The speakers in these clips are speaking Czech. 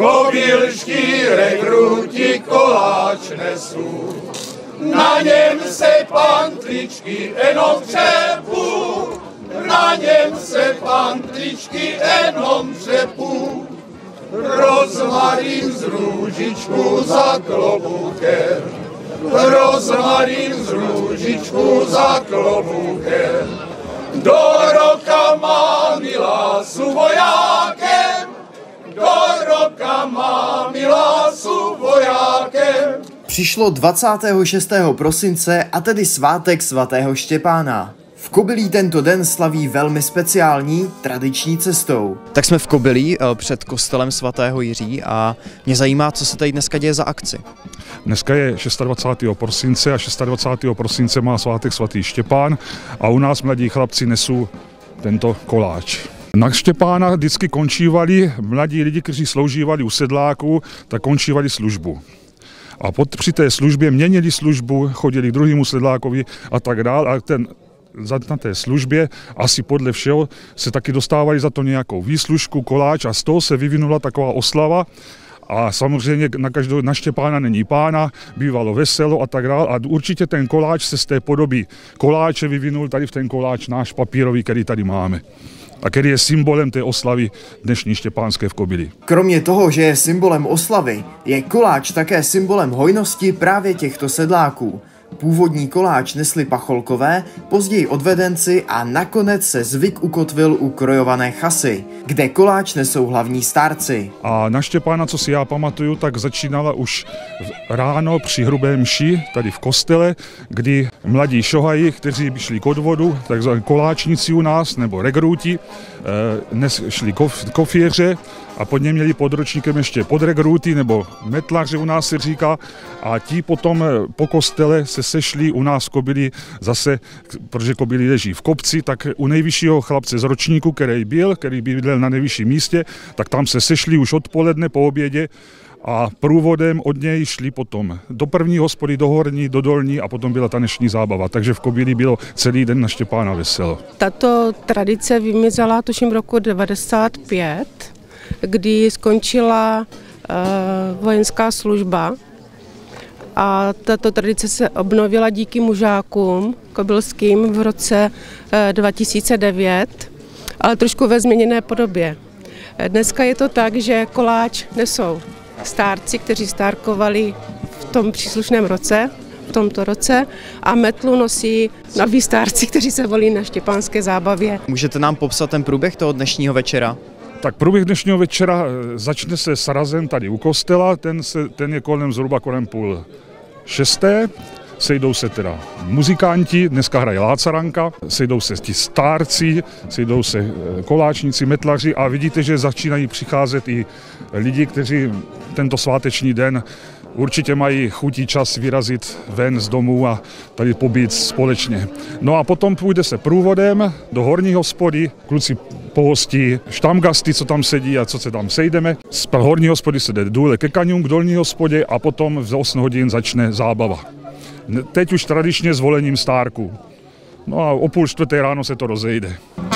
Kovilští rekruti koláč nesou, na něm se pantličky jenom třepou, na něm se pantličky jenom třepou. Rozmarín z růžičku za kloboukem, rozmarín z růžičku za kloboukem. Do roka má milásu vojákem, do roka má milásu vojákem. Přišlo 26. prosince a tedy svátek svatého Štěpána. V Kobylí tento den slaví velmi speciální tradiční cestou. Tak jsme v Kobylí před kostelem svatého Jiří a mě zajímá, co se tady dneska děje za akci. Dneska je 26. prosince a 26. prosince má svátek svatý Štěpán a u nás mladí chlapci nesou tento koláč. Na Štěpána vždycky končívali mladí lidi, kteří sloužívali u sedláků, tak končívali službu. A při té službě měnili službu, chodili k druhému sedlákovi a tak dále. A na té službě asi podle všeho se taky dostávali za to nějakou výslužku, koláč a z toho se vyvinula taková oslava. A samozřejmě na Štěpána není pána, bývalo veselo a tak dále. A určitě ten koláč se z té podoby koláče vyvinul tady v ten koláč náš papírový, který tady máme. A který je symbolem té oslavy dnešní štěpánské v Kobyli. Kromě toho, že je symbolem oslavy, je koláč také symbolem hojnosti právě těchto sedláků. Původní koláč nesli pacholkové, později odvedenci a nakonec se zvyk ukotvil u krojované chasy, kde koláč nesou hlavní stárci. A na Štěpána, co si já pamatuju, tak začínala už ráno při hrubé mši, tady v kostele, kdy mladí šohaji, kteří šli k odvodu, takzvaní koláčníci u nás, nebo regruti, šli kofěře a pod ně měli pod ročníkem ještě podregruty, nebo metlaři u nás se říká, a ti potom po kostele se sešli u nás v Kobylí zase, protože Kobylí leží v kopci, tak u nejvyššího chlapce z ročníku, který bydlel na nejvyšším místě, tak tam se sešli už odpoledne po obědě a průvodem od něj šli potom do první hospody, do horní, do dolní a potom byla taneční zábava. Takže v Kobylí bylo celý den na Štěpána veselo. Tato tradice vymizela tuším v roku 1995, kdy skončila vojenská služba. A tato tradice se obnovila díky mužákům kobylským v roce 2009, ale trošku ve změněné podobě. Dneska je to tak, že koláč nesou stárci, kteří stárkovali v tom příslušném roce, v tomto roce, a metlu nosí noví stárci, kteří se volí na štěpánské zábavě. Můžete nám popsat ten průběh toho dnešního večera? Tak průběh dnešního večera začne se sarazem tady u kostela, ten je zhruba kolem 5:30. Sejdou se teda muzikanti, dneska hraje Lácaranka, sejdou se ti stárci, sejdou se koláčníci, metlaři a vidíte, že začínají přicházet i lidi, kteří tento sváteční den určitě mají chutí čas vyrazit ven z domu a tady pobít společně. No a potom půjde se průvodem do horní hospody, kluci pohostí štamgasty, co tam sedí a co se tam sejdeme. Z horní hospody se jde důle ke kaňům, k dolní hospodě a potom v 8 hodin začne zábava. Teď už tradičně s volením stárků. No a o 3:30 ráno se to rozejde.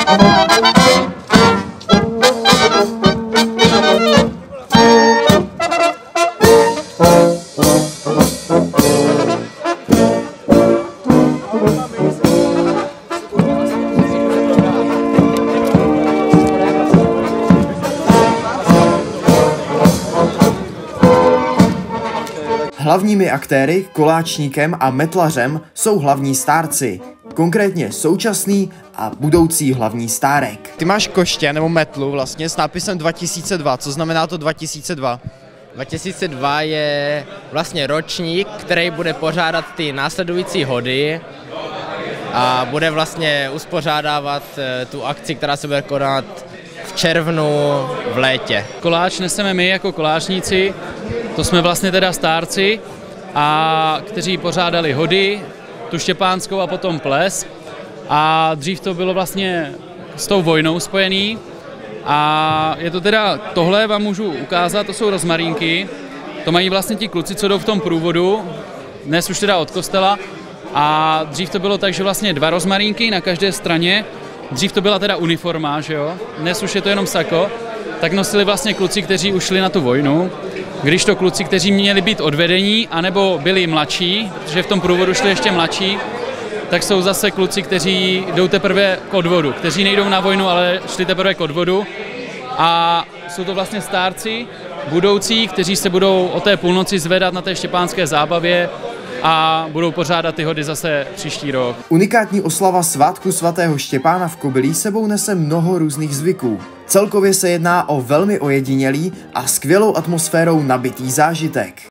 Hlavními aktéry, koláčníkem a metlařem jsou hlavní stárci, konkrétně současný a budoucí hlavní stárek. Ty máš koště nebo metlu vlastně s nápisem 2002, co znamená to 2002? 2002 je vlastně ročník, který bude pořádat ty následující hody a bude vlastně uspořádávat tu akci, která se bude konat v červnu, v létě. Koláč neseme my jako koláčníci, to jsme vlastně teda stárci, a kteří pořádali hody, tu štěpánskou a potom ples. A dřív to bylo vlastně s tou vojnou spojený. A je to teda, tohle vám můžu ukázat, to jsou rozmarínky. To mají vlastně ti kluci, co jdou v tom průvodu, dnes už teda od kostela. A dřív to bylo tak, že vlastně 2 rozmarínky na každé straně. Dřív to byla teda uniforma, že jo? Dnes už je to jenom sako. tak nosili vlastně kluci, kteří už šli na tu vojnu, když to kluci, kteří měli být odvedení, anebo byli mladší, protože v tom průvodu šli ještě mladší, tak jsou zase kluci, kteří jdou teprve k odvodu, kteří nejdou na vojnu, ale šli teprve k odvodu. A jsou to vlastně stárci budoucí, kteří se budou o té půlnoci zvedat na té štěpánské zábavě a budou pořádat ty hody zase příští rok. Unikátní oslava svátku svatého Štěpána v Kobylí sebou nese mnoho různých zvyků. Celkově se jedná o velmi ojedinělý a skvělou atmosférou nabitý zážitek.